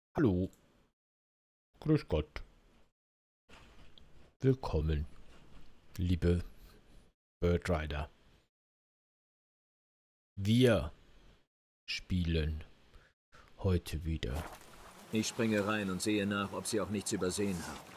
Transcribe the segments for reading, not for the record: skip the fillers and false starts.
Hallo, grüß Gott, willkommen, liebe Birdrider. Wir spielen heute wieder. Ich springe rein und sehe nach, ob Sie auch nichts übersehen haben.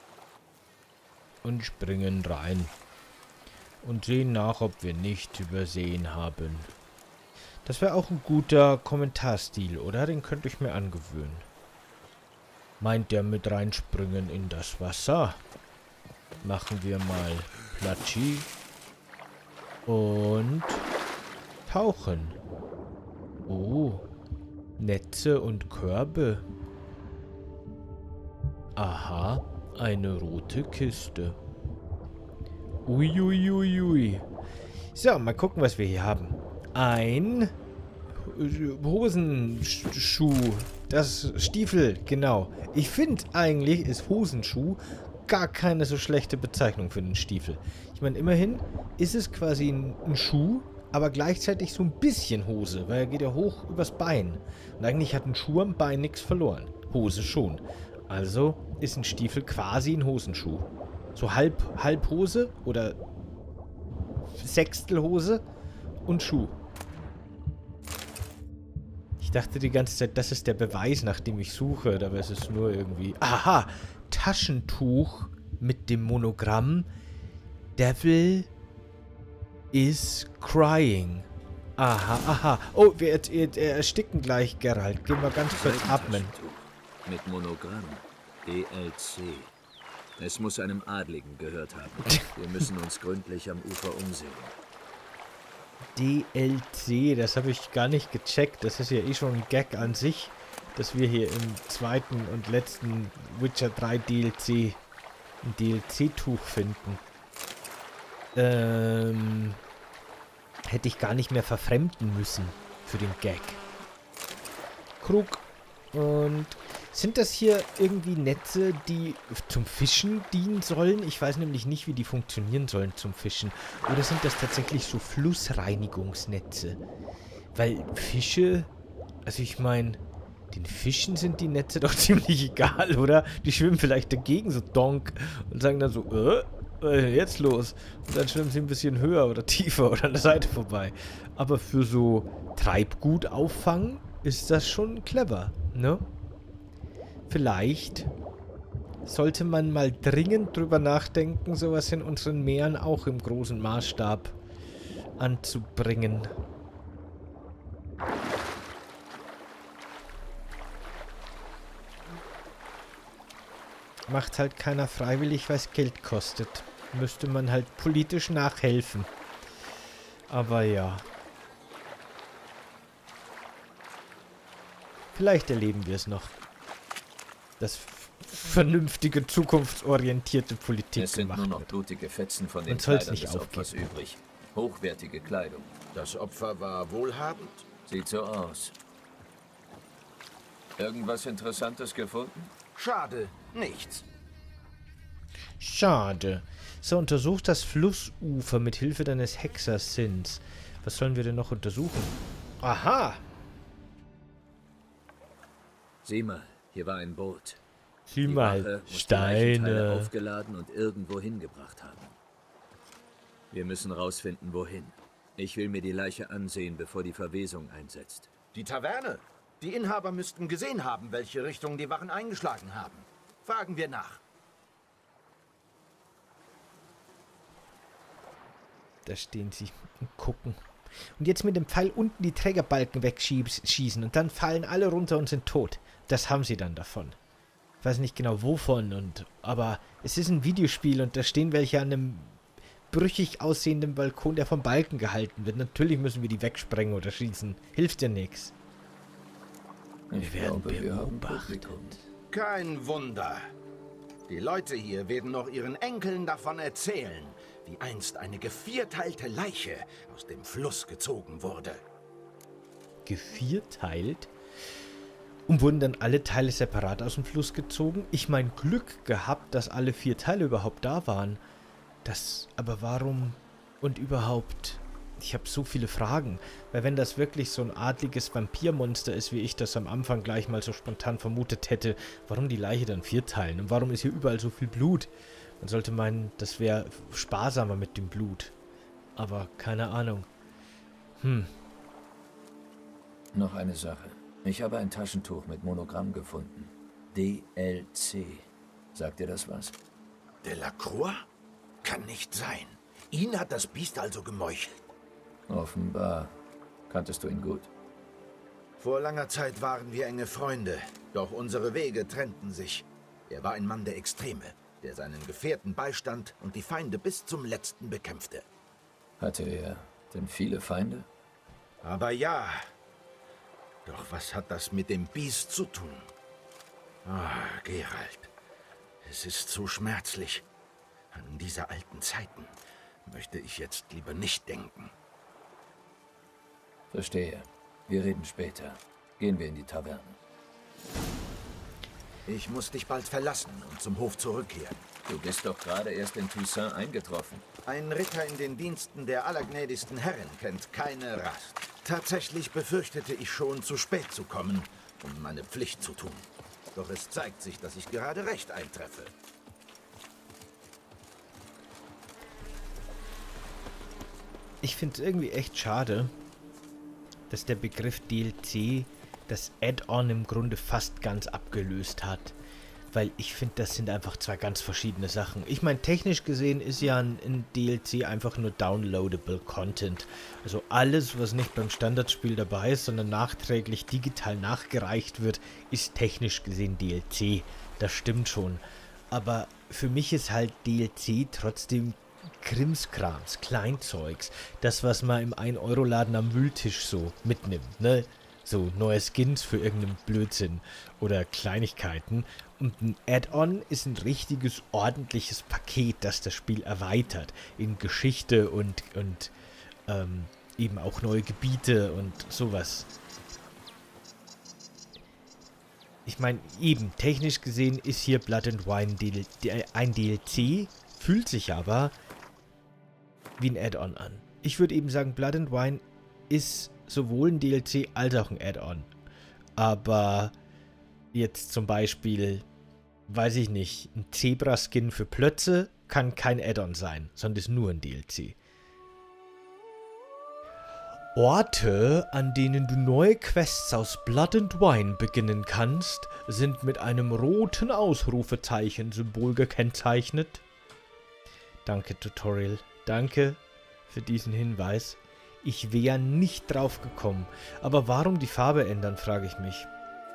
Und springen rein und sehen nach, ob wir nichts übersehen haben. Das wäre auch ein guter Kommentarstil, oder? Den könnte ich mir angewöhnen. Meint der mit reinspringen in das Wasser? Machen wir mal Platschi und tauchen. Oh, Netze und Körbe. Aha, eine rote Kiste. Uiuiuiui. So, mal gucken, was wir hier haben. Ein Hosenschuh. Das Stiefel, genau. Ich finde eigentlich ist Hosenschuh gar keine so schlechte Bezeichnung für den Stiefel. Ich meine, immerhin ist es quasi ein Schuh, aber gleichzeitig so ein bisschen Hose, weil er geht ja hoch übers Bein. Und eigentlich hat ein Schuh am Bein nichts verloren. Hose schon. Also ist ein Stiefel quasi ein Hosenschuh. So halb Hose oder Sechstelhose und Schuh. Ich dachte die ganze Zeit, das ist der Beweis, nach dem ich suche. Dabei ist es nur irgendwie... Aha! Taschentuch mit dem Monogramm Devil is crying. Aha, aha. Oh, wir ersticken gleich, Geralt. Gehen wir ganz kurz atmen. Mit Monogramm. DLC. Es muss einem Adligen gehört haben. Wir müssen uns gründlich am Ufer umsehen. DLC, das habe ich gar nicht gecheckt. Das ist ja eh schon ein Gag an sich, dass wir hier im zweiten und letzten Witcher 3 DLC ein DLC-Tuch finden. Hätte ich gar nicht mehr verfremden müssen für den Gag. Krug. Und sind das hier irgendwie Netze, die zum Fischen dienen sollen? Ich weiß nämlich nicht, wie die funktionieren sollen zum Fischen. Oder sind das tatsächlich so Flussreinigungsnetze? Weil Fische, also ich meine, den Fischen sind die Netze doch ziemlich egal, oder? Die schwimmen vielleicht dagegen so donk und sagen dann so, jetzt los. Und dann schwimmen sie ein bisschen höher oder tiefer oder an der Seite vorbei. Aber für so Treibgut auffangen ist das schon clever, ne? Vielleicht sollte man mal dringend drüber nachdenken, sowas in unseren Meeren auch im großen Maßstab anzubringen. Macht halt keiner freiwillig, weil es Geld kostet. Müsste man halt politisch nachhelfen. Aber ja. Vielleicht erleben wir es noch. Dass vernünftige, zukunftsorientierte Politik Es sind gemacht nur noch wird. blutige Fetzen von den Man soll's Kleidern nicht des Opfers aufgeben. übrig. Hochwertige Kleidung. Das Opfer war wohlhabend. Sieht so aus. Irgendwas Interessantes gefunden? Schade, nichts. Schade. So, untersucht das Flussufer mit Hilfe deines Hexersinns. Was sollen wir denn noch untersuchen? Aha! Sieh mal, hier war ein Boot. Sieh Die mal, Wache muss die Leichenteile Steine. aufgeladen und irgendwo hingebracht haben. Wir müssen rausfinden, wohin. Ich will mir die Leiche ansehen, bevor die Verwesung einsetzt. Die Taverne. Die Inhaber müssten gesehen haben, welche Richtung die Wachen eingeschlagen haben. Fragen wir nach. Da stehen sie und gucken. Und jetzt mit dem Pfeil unten die Trägerbalken wegschießen und dann fallen alle runter und sind tot. Das haben sie dann davon. Ich weiß nicht genau wovon, aber es ist ein Videospiel und da stehen welche an einem brüchig aussehenden Balkon, der vom Balken gehalten wird. Natürlich müssen wir die wegsprengen oder schießen. Hilft ja nichts. Wir werden beobachtet. Kein Wunder. Die Leute hier werden noch ihren Enkeln davon erzählen, wie einst eine gevierteilte Leiche aus dem Fluss gezogen wurde. Gevierteilt? Und wurden dann alle Teile separat aus dem Fluss gezogen? Ich meine, Glück gehabt, dass alle 4 Teile überhaupt da waren. Aber warum und überhaupt? ich habe so viele Fragen. Weil wenn das wirklich so ein adliges Vampirmonster ist, wie ich das am Anfang gleich mal so spontan vermutet hätte, warum die Leiche dann vierteilen? Und warum ist hier überall so viel Blut? Man sollte meinen, das wäre sparsamer mit dem Blut. Aber keine Ahnung. Noch eine Sache. Ich habe ein Taschentuch mit Monogramm gefunden. DLC. Sagt dir das was? Delacroix? Kann nicht sein. Ihn hat das Biest also gemeuchelt. Offenbar. Kanntest du ihn gut? Vor langer Zeit waren wir enge Freunde, doch unsere Wege trennten sich. Er war ein Mann der Extreme, der seinen Gefährten beistand und die Feinde bis zum Letzten bekämpfte. Hatte er denn viele Feinde? Aber ja. Doch was hat das mit dem Biest zu tun? Ah, Geralt. Es ist zu schmerzlich. An diese alten Zeiten möchte ich jetzt lieber nicht denken. Verstehe. Wir reden später. Gehen wir in die Taverne. Ich muss dich bald verlassen und zum Hof zurückkehren. Du bist doch gerade erst in Toussaint eingetroffen. Ein Ritter in den Diensten der allergnädigsten Herrin kennt keine Rast. Tatsächlich befürchtete ich schon, zu spät zu kommen, um meine Pflicht zu tun. Doch es zeigt sich, dass ich gerade recht eintreffe. Ich finde es irgendwie echt schade, dass der Begriff DLC das Add-on im Grunde fast ganz abgelöst hat. Weil ich finde, das sind einfach zwei ganz verschiedene Sachen. Ich meine, technisch gesehen ist ja ein DLC einfach nur downloadable Content. Also alles, was nicht beim Standardspiel dabei ist, sondern nachträglich digital nachgereicht wird, ist technisch gesehen DLC. Das stimmt schon. Aber für mich ist halt DLC trotzdem Krimskrams, Kleinzeugs. Das, was man im 1-Euro-Laden am Wühltisch so mitnimmt, ne? So neue Skins für irgendeinen Blödsinn oder Kleinigkeiten. Und ein Add-on ist ein richtiges, ordentliches Paket, das das Spiel erweitert. In Geschichte und eben auch neue Gebiete und sowas. Ich meine, eben, technisch gesehen ist hier Blood and Wine ein DLC, fühlt sich aber wie ein Add-on an. Ich würde eben sagen, Blood and Wine ist sowohl ein DLC als auch ein Add-on. Aber jetzt zum Beispiel, weiß ich nicht, ein Zebra-Skin für Plötze kann kein Add-on sein, sondern ist nur ein DLC. Orte, an denen du neue Quests aus Blood and Wine beginnen kannst, sind mit einem roten Ausrufezeichen-Symbol gekennzeichnet. Danke, Tutorial. Danke für diesen Hinweis. Ich wäre nicht drauf gekommen. Aber warum die Farbe ändern, frage ich mich.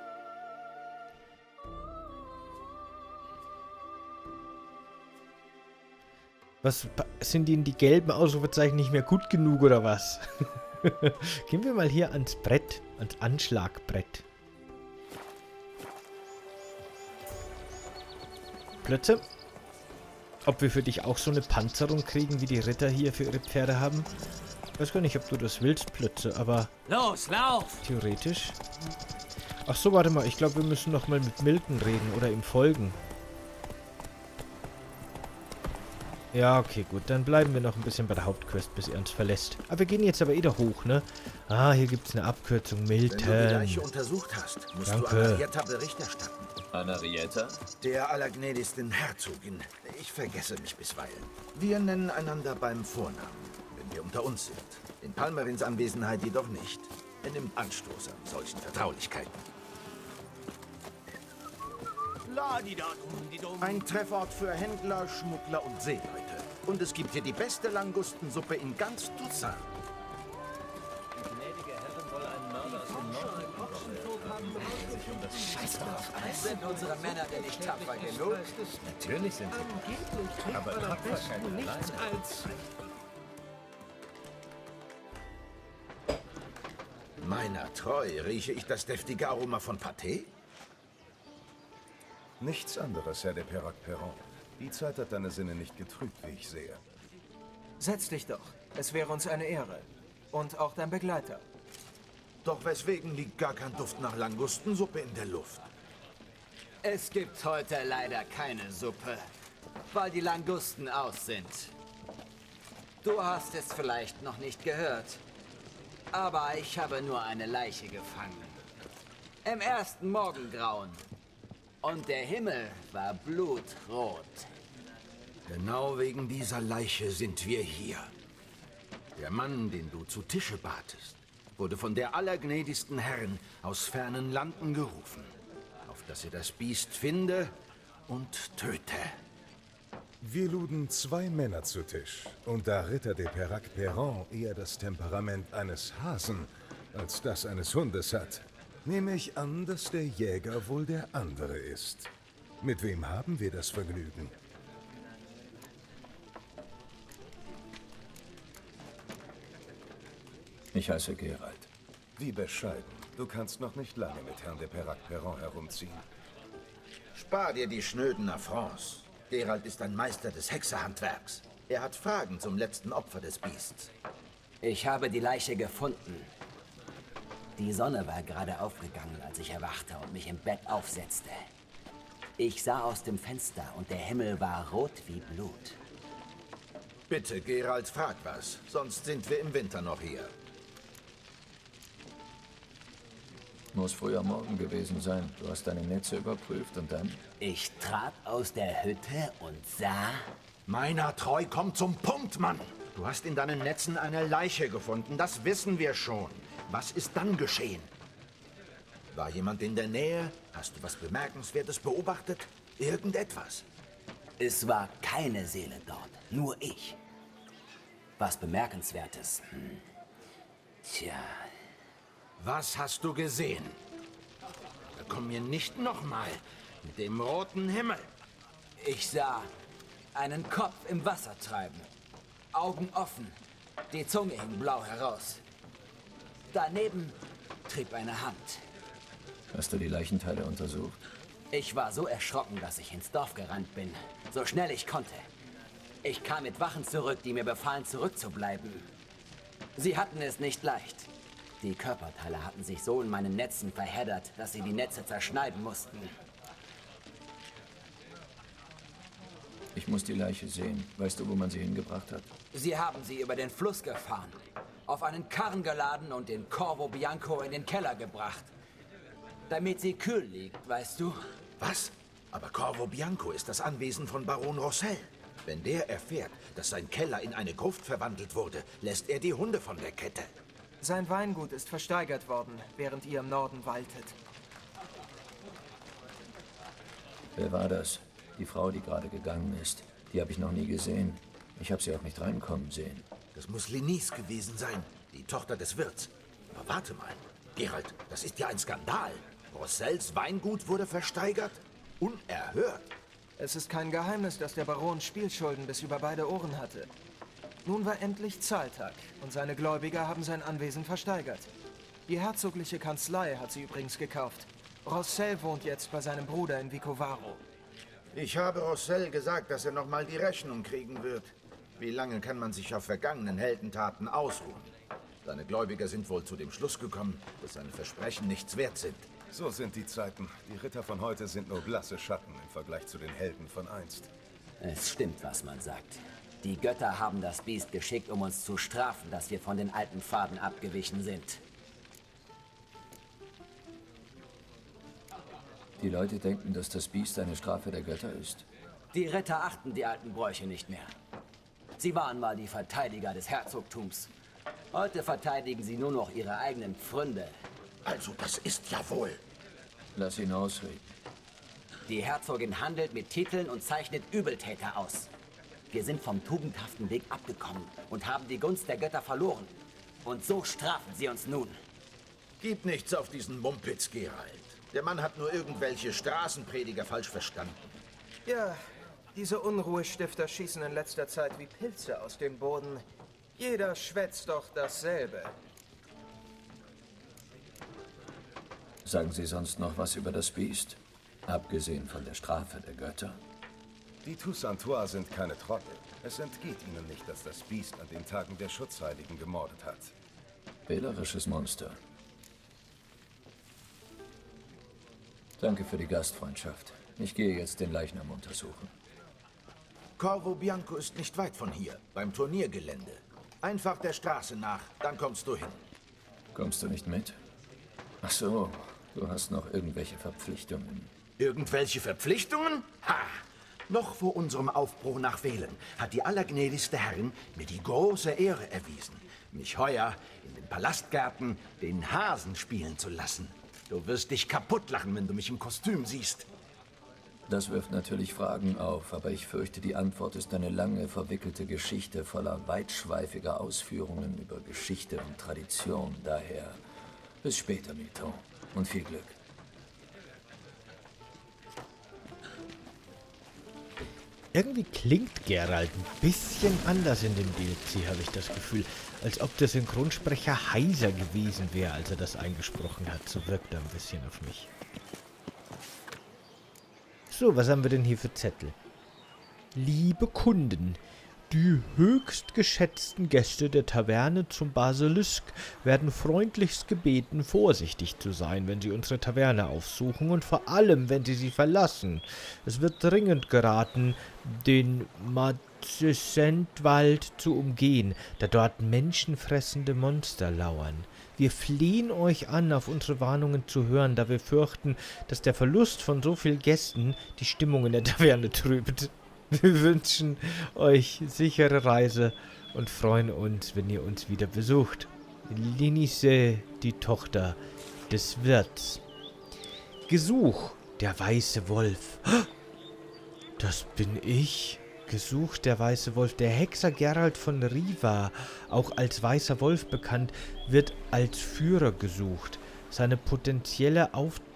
Was, sind Ihnen die gelben Ausrufezeichen nicht mehr gut genug oder was? Gehen wir mal hier ans Brett, ans Anschlagbrett. Plötze. Ob wir für dich auch so eine Panzerung kriegen, wie die Ritter hier für ihre Pferde haben? Ich weiß gar nicht, ob du das willst, Plötze, aber... Los, lauf! Theoretisch. Ach so, warte mal, ich glaube, wir müssen noch mal mit Milton reden oder ihm folgen. Ja, okay, gut. Dann bleiben wir noch ein bisschen bei der Hauptquest, bis er uns verlässt. Aber wir gehen jetzt aber da hoch, ne? Ah, hier gibt es eine Abkürzung. Milton. Wenn du die Leiche untersucht hast, musst du Anarietta Bericht erstatten. Anarietta? Der allergnädigsten Herzogin. Ich vergesse mich bisweilen. Wir nennen einander beim Vornamen, wenn wir unter uns sind. In Palmerins Anwesenheit jedoch nicht. Er nimmt Anstoß an solchen Vertraulichkeiten. Ein Treffort für Händler, Schmuggler und Seeleute. Und es gibt hier die beste Langustensuppe in ganz Toussaint. Die gnädige Herrin soll einen Mörder aus dem Norden sich um das Scheißdorf. Sind unsere Männer denn nicht tapfer genug? Natürlich sind sie. Aber Tapferkeit nichts als... Meiner treu rieche ich das deftige Aroma von Pâté? Nichts anderes, Herr de Perroc-Perron. Die Zeit hat deine Sinne nicht getrübt, wie ich sehe. Setz dich doch. Es wäre uns eine Ehre. Und auch dein Begleiter. Doch weswegen liegt gar kein Duft nach Langustensuppe in der Luft? Es gibt heute leider keine Suppe, weil die Langusten aus sind. Du hast es vielleicht noch nicht gehört, aber ich habe nur eine Leiche gefangen. Im ersten Morgengrauen. Und der Himmel war blutrot. Genau wegen dieser Leiche sind wir hier. Der Mann, den du zu Tische batest, wurde von der allergnädigsten Herrin aus fernen Landen gerufen, auf dass er das Biest finde und töte. Wir luden 2 Männer zu Tisch. Und da Ritter de Peyrac-Perron eher das Temperament eines Hasen als das eines Hundes hat, nehme ich an, dass der Jäger wohl der andere ist. Mit wem haben wir das Vergnügen? Ich heiße Geralt. Wie bescheiden. Du kannst noch nicht lange mit Herrn de Peyrac-Perron herumziehen. Spar dir die schnöden Affronts. Geralt ist ein Meister des Hexerhandwerks. Er hat Fragen zum letzten Opfer des Biests. Ich habe die Leiche gefunden. Die Sonne war gerade aufgegangen, als ich erwachte und mich im Bett aufsetzte. Ich sah aus dem Fenster und der Himmel war rot wie Blut. Bitte, Geralt, frag was. Sonst sind wir im Winter noch hier. Muss früher Morgen gewesen sein. Du hast deine Netze überprüft und dann? Ich trat aus der Hütte und sah... Meiner treu, komm zum Punkt, Mann! Du hast in deinen Netzen eine Leiche gefunden, das wissen wir schon. Was ist dann geschehen? War jemand in der Nähe? Hast du was Bemerkenswertes beobachtet? Irgendetwas? Es war keine Seele dort, nur ich. Was Bemerkenswertes. Tja... Was hast du gesehen? Komm mir nicht nochmal mit dem roten Himmel. Ich sah einen Kopf im Wasser treiben. Augen offen. Die Zunge hing blau heraus. Daneben trieb eine Hand. Hast du die Leichenteile untersucht? Ich war so erschrocken, dass ich ins Dorf gerannt bin. So schnell ich konnte. Ich kam mit Wachen zurück, die mir befahlen, zurückzubleiben. Sie hatten es nicht leicht. Die Körperteile hatten sich so in meinen Netzen verheddert, dass sie die Netze zerschneiden mussten. Ich muss die Leiche sehen. Weißt du, wo man sie hingebracht hat? Sie haben sie über den Fluss gefahren, auf einen Karren geladen und den Corvo Bianco in den Keller gebracht. Damit sie kühl liegt, weißt du? Was? Aber Corvo Bianco ist das Anwesen von Baron Rossel. Wenn der erfährt, dass sein Keller in eine Gruft verwandelt wurde, lässt er die Hunde von der Kette. Sein Weingut ist versteigert worden, während ihr im Norden waltet. Wer war das? Die Frau, die gerade gegangen ist. Die habe ich noch nie gesehen. Ich habe sie auch nicht reinkommen sehen. Das muss Lenice gewesen sein, die Tochter des Wirts. Aber warte mal, Geralt, das ist ja ein Skandal. Rossels Weingut wurde versteigert? Unerhört. Es ist kein Geheimnis, dass der Baron Spielschulden bis über beide Ohren hatte. Nun war endlich Zahltag und seine Gläubiger haben sein Anwesen versteigert. Die herzogliche Kanzlei hat sie übrigens gekauft. Rossel wohnt jetzt bei seinem Bruder in Vicovaro. Ich habe Rossel gesagt, dass er noch mal die Rechnung kriegen wird. Wie lange kann man sich auf vergangenen Heldentaten ausruhen? Seine Gläubiger sind wohl zu dem Schluss gekommen, dass seine Versprechen nichts wert sind. So sind die Zeiten. Die Ritter von heute sind nur blasse Schatten im Vergleich zu den Helden von einst. Es stimmt, was man sagt. Die Götter haben das Biest geschickt, um uns zu strafen, dass wir von den alten Pfaden abgewichen sind. Die Leute denken, dass das Biest eine Strafe der Götter ist. Die Ritter achten die alten Bräuche nicht mehr. Sie waren mal die Verteidiger des Herzogtums. Heute verteidigen sie nur noch ihre eigenen Pfründe. Also, das ist ja wohl. Lass ihn ausreden. Die Herzogin handelt mit Titeln und zeichnet Übeltäter aus. Wir sind vom tugendhaften Weg abgekommen und haben die Gunst der Götter verloren. Und so strafen sie uns nun. Gib nichts auf diesen Mumpitz, Geralt. Der Mann hat nur irgendwelche Straßenprediger falsch verstanden. Ja, diese Unruhestifter schießen in letzter Zeit wie Pilze aus dem Boden. Jeder schwätzt doch dasselbe. Sagen Sie sonst noch was über das Biest? Abgesehen von der Strafe der Götter. Die Toussaintois sind keine Trottel. Es entgeht ihnen nicht, dass das Biest an den Tagen der Schutzheiligen gemordet hat. Wählerisches Monster. Danke für die Gastfreundschaft. Ich gehe jetzt den Leichnam untersuchen. Corvo Bianco ist nicht weit von hier, beim Turniergelände. Einfach der Straße nach, dann kommst du hin. Kommst du nicht mit? Ach so, du hast noch irgendwelche Verpflichtungen. Irgendwelche Verpflichtungen? Ha! Noch vor unserem Aufbruch nach Velen hat die allergnädigste Herrin mir die große Ehre erwiesen, mich heuer in den Palastgärten den Hasen spielen zu lassen. Du wirst dich kaputtlachen, wenn du mich im Kostüm siehst. Das wirft natürlich Fragen auf, aber ich fürchte, die Antwort ist eine lange, verwickelte Geschichte voller weitschweifiger Ausführungen über Geschichte und Tradition. Daher bis später, Mito, und viel Glück. Irgendwie klingt Geralt ein bisschen anders in dem DLC, habe ich das Gefühl. Als ob der Synchronsprecher heiser gewesen wäre, als er das eingesprochen hat. So wirkt er ein bisschen auf mich. So, was haben wir denn hier für Zettel? Liebe Kunden, die höchst geschätzten Gäste der Taverne zum Basilisk werden freundlichst gebeten, vorsichtig zu sein, wenn sie unsere Taverne aufsuchen und vor allem, wenn sie sie verlassen. Es wird dringend geraten, den Madescent-Wald zu umgehen, da dort menschenfressende Monster lauern. Wir flehen euch an, auf unsere Warnungen zu hören, da wir fürchten, dass der Verlust von so vielen Gästen die Stimmung in der Taverne trübt. Wir wünschen euch sichere Reise und freuen uns, wenn ihr uns wieder besucht. Linise, die Tochter des Wirts. Gesuch, der weiße Wolf. Das bin ich. Gesuch, der weiße Wolf. Der Hexer Geralt von Riva, auch als weißer Wolf bekannt, wird als Führer gesucht. Sein potenzieller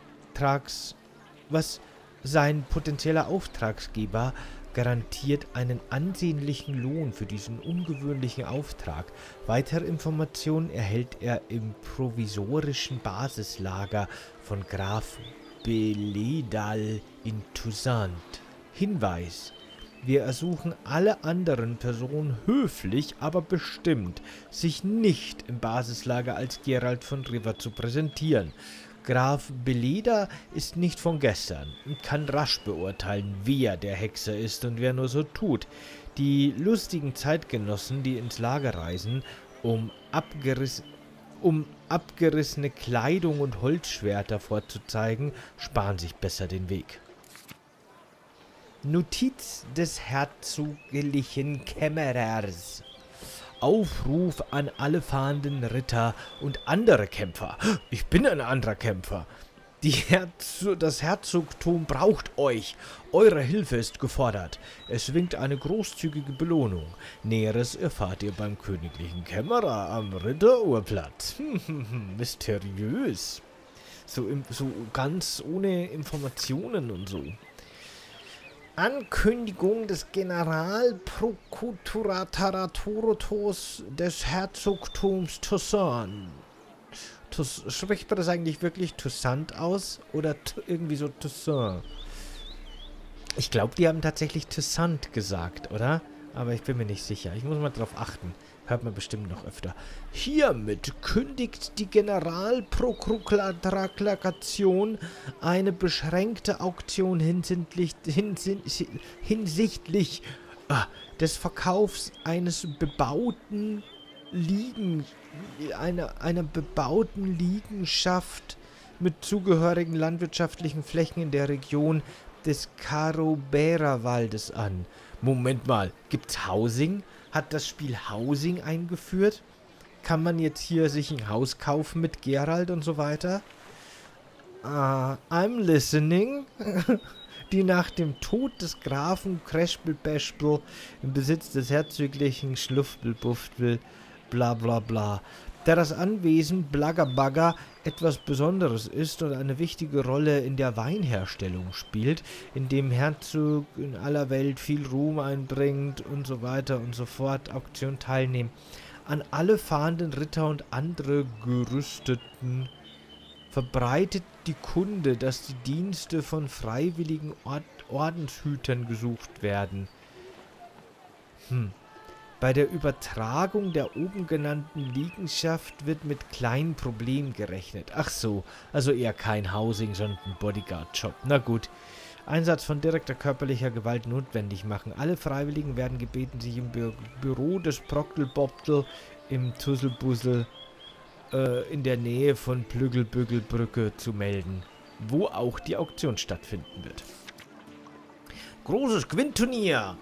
Auftragsgeber garantiert einen ansehnlichen Lohn für diesen ungewöhnlichen Auftrag. Weitere Informationen erhält er im provisorischen Basislager von Graf Beledal in Toussaint. Hinweis: Wir ersuchen alle anderen Personen höflich, aber bestimmt, sich nicht im Basislager als Geralt von Riva zu präsentieren. Graf Beleda ist nicht von gestern und kann rasch beurteilen, wer der Hexer ist und wer nur so tut. Die lustigen Zeitgenossen, die ins Lager reisen, um abgerissene Kleidung und Holzschwerter vorzuzeigen, sparen sich besser den Weg. Notiz des herzoglichen Kämmerers. Aufruf an alle fahrenden Ritter und andere Kämpfer. Ich bin ein anderer Kämpfer. Das Herzogtum braucht euch. Eure Hilfe ist gefordert. Es winkt eine großzügige Belohnung. Näheres erfahrt ihr beim königlichen Kämmerer am Ritterurplatz. Mysteriös. So ganz ohne Informationen und so. Ankündigung des Generalprokurators des Herzogtums Toussaint. Spricht man das eigentlich wirklich Toussaint aus? Oder irgendwie so Toussaint? Ich glaube, die haben tatsächlich Toussaint gesagt, oder? Aber ich bin mir nicht sicher. Ich muss mal drauf achten. Hört man bestimmt noch öfter. Hiermit kündigt die Generalprokuration eine beschränkte Auktion hinsichtlich des Verkaufs eines bebauten einer bebauten Liegenschaft mit zugehörigen landwirtschaftlichen Flächen in der Region des Carobera-Waldes an. Moment mal, gibt's Housing? Hat das Spiel Housing eingeführt? Kann man jetzt hier sich ein Haus kaufen mit Geralt und so weiter? I'm listening. Die nach dem Tod des Grafen Crashbel-Bashbel im Besitz des herzoglichen Schluffbel-Buftbel, bla bla bla. Da das Anwesen Blagabagga etwas Besonderes ist und eine wichtige Rolle in der Weinherstellung spielt, in dem Herzog in aller Welt viel Ruhm einbringt und so weiter und so fort, Auktion teilnehmen. An alle fahrenden Ritter und andere Gerüsteten verbreitet die Kunde, dass die Dienste von freiwilligen Ordenshütern gesucht werden. Bei der Übertragung der oben genannten Liegenschaft wird mit kleinen Problemen gerechnet. Ach so, also eher kein Housing, sondern ein Bodyguard-Job. Na gut. Einsatz von direkter körperlicher Gewalt notwendig machen. Alle Freiwilligen werden gebeten, sich im Büro des Proctel-Boptel im Tusselbussel in der Nähe von Plüggelbügelbrücke zu melden, wo auch die Auktion stattfinden wird. Großes Quintturnier!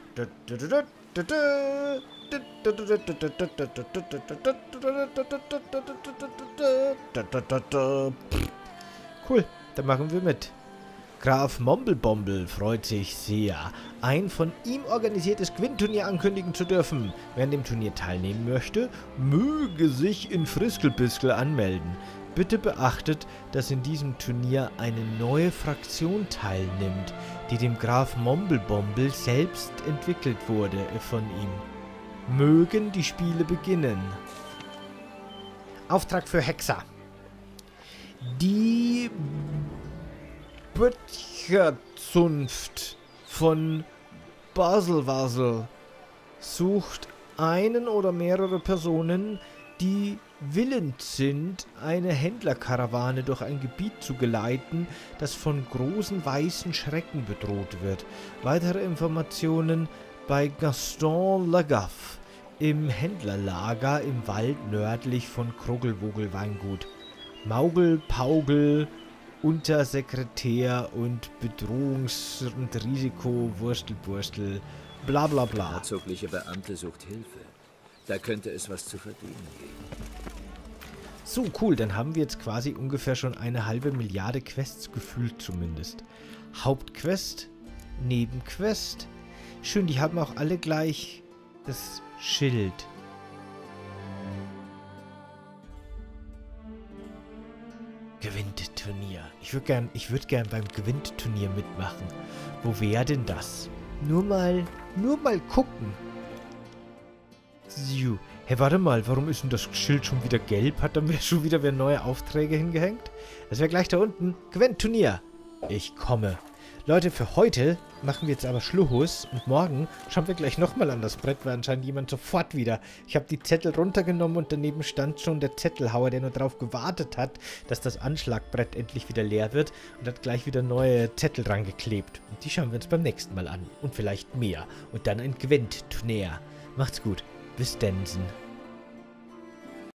Cool, dann machen wir mit. Graf Momblebomble freut sich sehr, ein von ihm organisiertes Quintturnier ankündigen zu dürfen. Wer an dem Turnier teilnehmen möchte, möge sich in Friskelbiskel anmelden. Bitte beachtet, dass in diesem Turnier eine neue Fraktion teilnimmt, die dem Graf Momblebomble selbst entwickelt wurde von ihm. Mögen die Spiele beginnen. Auftrag für Hexer. Die Böttcherzunft von Baselwasel sucht einen oder mehrere Personen, die willens sind, eine Händlerkarawane durch ein Gebiet zu geleiten, das von großen weißen Schrecken bedroht wird. Weitere Informationen bei Gaston Lagaffe im Händlerlager im Wald nördlich von Kruggelwogel-Weingut. Maugel, Paugel, Untersekretär und Bedrohungs- und Risiko, Wurstel, bla bla bla. Herzogliche Beamte sucht Hilfe. Da könnte es was zu verdienen geben. So, cool, dann haben wir jetzt quasi ungefähr schon eine halbe Milliarde Quests gefühlt zumindest. Hauptquest, Nebenquest. Schön, die haben auch alle gleich das Schild. Gewinnt-Turnier. Ich würde gern beim Gewinnt-Turnier mitmachen. Wo wäre denn das? Nur mal gucken. So. Hey, warte mal, warum ist denn das Schild schon wieder gelb? Hat dann schon wieder wer neue Aufträge hingehängt? Das wäre gleich da unten. Gewinnt-Turnier. Ich komme. Leute, für heute machen wir jetzt aber Schluss und morgen schauen wir gleich nochmal an das Brett, weil anscheinend jemand sofort wieder. Ich habe die Zettel runtergenommen und daneben stand schon der Zettelhauer, der nur darauf gewartet hat, dass das Anschlagbrett endlich wieder leer wird und hat gleich wieder neue Zettel dran geklebt. Und die schauen wir uns beim nächsten Mal an und vielleicht mehr. Und dann ein Gewinnt-Turnier. Macht's gut. Bis Densen.